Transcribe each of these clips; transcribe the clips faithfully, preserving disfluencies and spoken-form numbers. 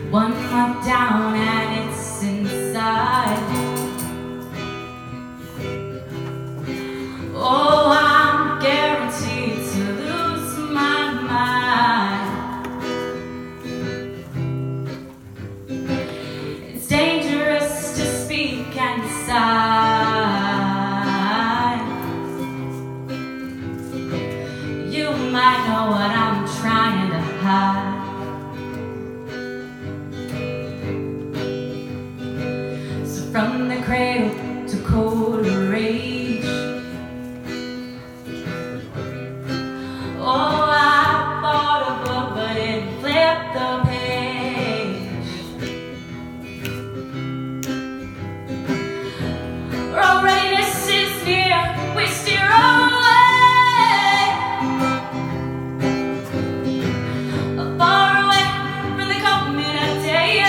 One month down and it's inside. Oh, I'm guaranteed to lose my mind. It's dangerous to speak and sigh. You might know what I'm trying to hide. From the cradle to cold rage. Oh, I bought a book, but it flipped the page. Our readiness is near, we steer away, far away from the coming of days.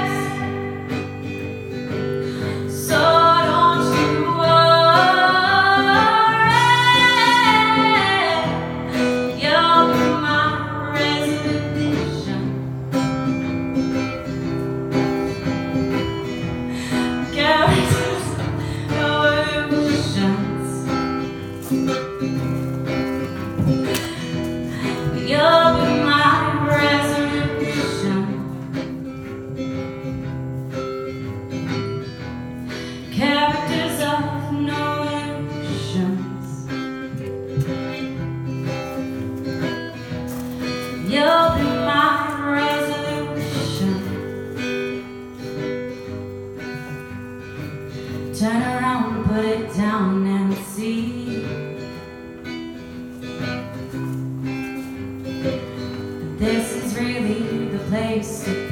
You'll be my resolution. Characters of no illusions. You'll be my resolution. Turn around, put it down and see. This is really the place to be.